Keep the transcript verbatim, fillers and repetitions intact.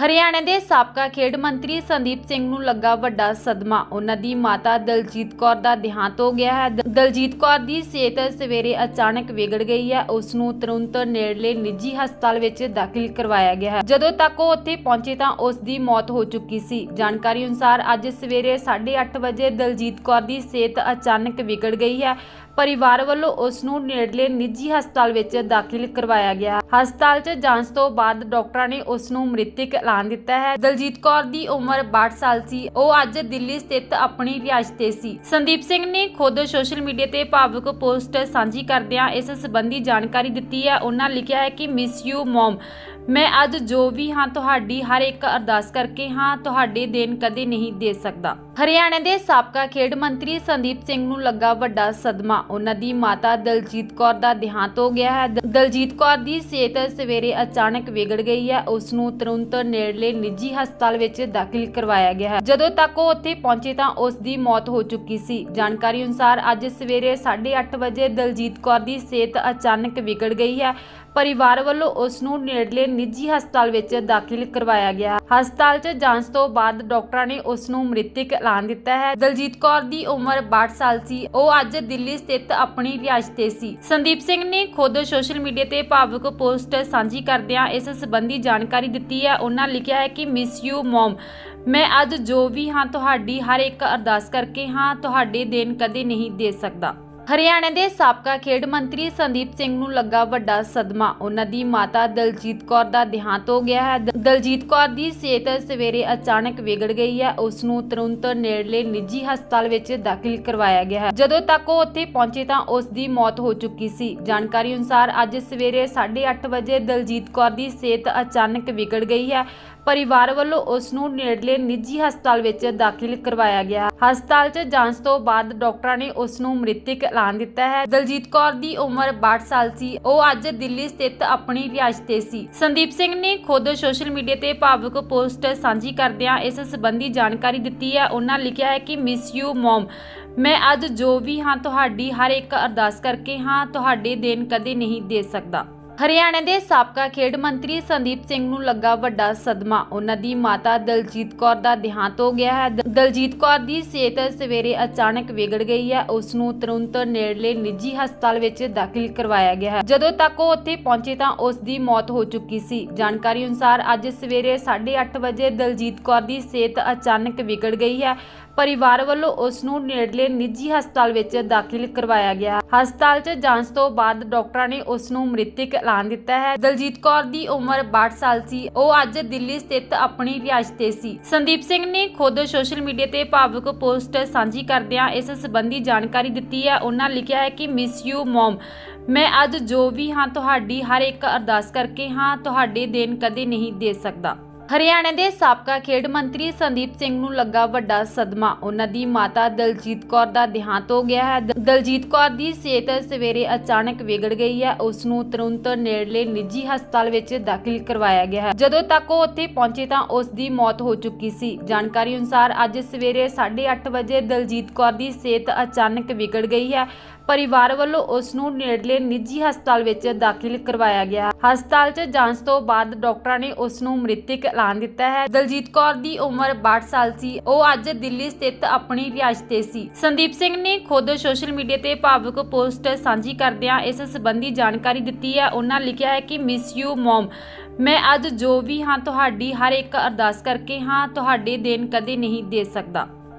ਹਰਿਆਣਾ ਦੇ ਸਾਬਕਾ ਖੇਡ ਮੰਤਰੀ ਸੰਦੀਪ ਸਿੰਘ ਨੂੰ ਲੱਗਾ ਵੱਡਾ ਸਦਮਾ। ਉਹਨਾਂ ਦੀ ਮਾਤਾ ਦਲਜੀਤ ਕੌਰ ਦਾ ਦੇਹਾਂਤ ਹੋ ਗਿਆ ਹੈ। ਦਲਜੀਤ ਕੌਰ ਦੀ ਸਿਹਤ ਸਵੇਰੇ ਅਚਾਨਕ ਵਿਗੜ ਗਈ ਹੈ। ਉਸ ਨੂੰ ਤੁਰੰਤ ਨੇੜਲੇ ਨਿੱਜੀ ਹਸਪਤਾਲ ਵਿੱਚ ਦਾਖਲ ਕਰਵਾਇਆ ਗਿਆ ਹੈ। ਜਦੋਂ ਤੱਕ ਉਹ ਉੱਥੇ ਪਹੁੰਚੇ ਤਾਂ ਉਸ ਦੀ ਮੌਤ ਹੋ ਚੁੱਕੀ ਸੀ। ਜਾਣਕਾਰੀ ਅਨੁਸਾਰ ਅੱਜ ਸਵੇਰੇ ਸਾਢੇ ਅੱਠ ਵਜੇ ਦਲਜੀਤ ਕੌਰ ਦੀ ਸਿਹਤ ਅਚਾਨਕ ਵਿਗੜ ਗਈ ਹੈ। परिवार वालों उसनू नेड़ले निजी हस्पताल विच दाखिल करवाया गया। हस्पताल च जांच तो बाद डॉक्टरां ने उसनू मृतक ऐलान दिता है। दलजीत कौर दी उम्र बासठ साल सी। ਉਹ ਅੱਜ ਦਿੱਲੀ ਸਥਿਤ ਆਪਣੀ ਰਿਹਾਇਸ਼ ਤੇ ਸੀ। ਸੰਦੀਪ ਸਿੰਘ ਨੇ ਖੁਦ ਸੋਸ਼ਲ ਮੀਡੀਆ ਤੇ ਭਾਵੁਕ ਪੋਸਟ ਸਾਂਝੀ ਕਰਦਿਆਂ ਇਸ ਸੰਬੰਧੀ ਜਾਣਕਾਰੀ ਦਿੱਤੀ ਹੈ। ਉਹਨਾਂ ਲਿਖਿਆ ਹੈ ਕਿ ਮਿਸ ਯੂ ਮਮ, मैं अज जो भी हाँ तुहाडी हर एक अरदास करके हाँ तुहाडे देन कदे नहीं दे सकदा। हरियाणा के साबका खेड मंत्री संदीप सिंह नूं लगा वड्डा सदमा। उन्हां दी माता दलजीत कौर दा देहांत हो गया है। दलजीत कौर दी सेहत सवेरे अचानक विगड़ गई है। उस नूं तुरंत नेड़ले निजी हस्पताल विच दाखिल करवाया गया है। जदों तक वो उत्थे पहुंचे तां उस दी मौत हो चुकी सी। जानकारी अनुसार अज सवेरे साढ़े अठ बजे दलजीत कौर दी सेहत अचानक विगड़ गई है। परिवार वालों उसनू नेड़ले निजी हस्पताल विच दाखिल करवाया गया। हस्पताल च जांच तो बाद डॉक्टरां ने उसनू मृतक ऐलान दिता है। दलजीत कौर दी उम्र बासठ साल सी। ਉਹ ਅੱਜ ਦਿੱਲੀ ਸਥਿਤ ਆਪਣੀ ਰਿਹਾਇਸ਼ ਤੇ ਸੀ। ਸੰਦੀਪ ਸਿੰਘ ਨੇ ਖੁਦ ਸੋਸ਼ਲ ਮੀਡੀਆ ਤੇ ਭਾਵੁਕ ਪੋਸਟ ਸਾਂਝੀ ਕਰਦਿਆਂ ਇਸ ਸੰਬੰਧੀ ਜਾਣਕਾਰੀ ਦਿੱਤੀ ਹੈ। ਉਹਨਾਂ ਲਿਖਿਆ ਹੈ ਕਿ ਮਿਸ ਯੂ ਮਮ, मैं अज जो भी हाँ तुहाडी हर एक अरदास करके हाँ तुहाडे देन कदे नहीं दे सकदा। हरियाणा के साबका खेड मंत्री संदीप सिंह नूं लगा वड्डा सदमा। उन्हां दी माता दलजीत कौर दा देहांत हो गया है। दलजीत कौर दी सेहत सवेरे अचानक विगड़ गई है। उस नूं तुरंत नेड़ले निजी हस्पताल विच दाखिल करवाया गया है। जदों तक वो उत्थे पहुंचे तां उस दी मौत हो चुकी सी। जानकारी अनुसार अज सवेरे साढ़े अठ बजे दलजीत कौर दी सेहत अचानक विगड़ गई है। परिवार वालों उसनू नेड़ले निजी हस्पताल विच दाखिल करवाया गया। हस्पताल च जांच तो बाद डॉक्टरां ने उसनू मृतक ऐलान दिता है। दलजीत कौर दी उम्र बासठ साल सी। ਉਹ ਅੱਜ ਦਿੱਲੀ ਸਥਿਤ ਆਪਣੀ ਰਿਹਾਇਸ਼ ਤੇ ਸੀ। ਸੰਦੀਪ ਸਿੰਘ ਨੇ ਖੁਦ ਸੋਸ਼ਲ ਮੀਡੀਆ ਤੇ ਭਾਵੁਕ ਪੋਸਟ ਸਾਂਝੀ ਕਰਦਿਆਂ ਇਸ ਸੰਬੰਧੀ ਜਾਣਕਾਰੀ ਦਿੱਤੀ ਹੈ। ਉਹਨਾਂ ਲਿਖਿਆ ਹੈ ਕਿ ਮਿਸ ਯੂ ਮਮ, मैं अज जो भी हाँ तुहाडी हर एक अरदास करके हाँ तुहाडे देन कदे नहीं दे सकदा। हरियाणा के साबका खेड मंत्री संदीप सिंह नूं लगा वड्डा सदमा। उन्हां दी माता दलजीत कौर दा देहांत हो गया है। दलजीत कौर दी सेहत सवेरे अचानक विगड़ गई है। उस नूं तुरंत नेड़ले निजी हस्पताल विच दाखिल करवाया गया है। जदों तक वो उत्थे पहुंचे तां उस दी मौत हो चुकी सी। जानकारी अनुसार अज सवेरे साढ़े अठ बजे दलजीत कौर दी सेहत अचानक विगड़ गई है। परिवार वालों उसनू नेड़ले निजी हस्पताल विच दाखिल करवाया गया। हस्पताल च जांच तो बाद डॉक्टरां ने उसनू मृतक ऐलान दिता है। दलजीत कौर दी उम्र बासठ साल सी। ਉਹ ਅੱਜ ਦਿੱਲੀ ਸਥਿਤ ਆਪਣੀ ਰਿਹਾਇਸ਼ ਤੇ ਸੀ। ਸੰਦੀਪ ਸਿੰਘ ਨੇ ਖੁਦ ਸੋਸ਼ਲ ਮੀਡੀਆ ਤੇ ਭਾਵੁਕ ਪੋਸਟ ਸਾਂਝੀ ਕਰਦਿਆਂ ਇਸ ਸੰਬੰਧੀ ਜਾਣਕਾਰੀ ਦਿੱਤੀ ਹੈ। ਉਹਨਾਂ ਲਿਖਿਆ ਹੈ ਕਿ ਮਿਸ ਯੂ ਮਮ, मैं अज जो भी हाँ तुहाडी हर एक अरदास करके हाँ तुहाडे देन कदे नहीं दे सकदा। हरियाणा के साबका खेड मंत्री संदीप सिंह नूं लगा वड्डा सदमा। उन्हां दी माता दलजीत कौर दा देहांत हो गया है। दलजीत कौर दी सेहत सवेरे अचानक विगड़ गई है। उस नूं तुरंत नेड़ले निजी हस्पताल विच दाखिल करवाया गया है। जदों तक वो उत्थे पहुंचे तां उस दी मौत हो चुकी सी। जानकारी अनुसार अज सवेरे साढ़े अठ बजे दलजीत कौर दी सेहत अचानक विगड़ गई है। परिवार वालों उसनू नेड़ले निजी हस्पताल विच दाखिल करवाया गया। हस्पताल च जांच तो बाद डॉक्टरां ने उसनू मृतक ऐलान दिता है। दलजीत कौर दी उम्र बासठ साल सी। ਉਹ ਅੱਜ ਦਿੱਲੀ ਸਥਿਤ ਆਪਣੀ ਰਿਹਾਇਸ਼ ਤੇ ਸੀ। ਸੰਦੀਪ ਸਿੰਘ ਨੇ ਖੁਦ ਸੋਸ਼ਲ ਮੀਡੀਆ ਤੇ ਭਾਵੁਕ ਪੋਸਟ ਸਾਂਝੀ ਕਰਦਿਆਂ ਇਸ ਸੰਬੰਧੀ ਜਾਣਕਾਰੀ ਦਿੱਤੀ ਹੈ। ਉਹਨਾਂ ਲਿਖਿਆ ਹੈ ਕਿ ਮਿਸ ਯੂ ਮਮ, मैं अज जो भी हाँ तुहाडी हर एक अरदास करके हाँ तुहाडे देन कदे नहीं दे सकदा।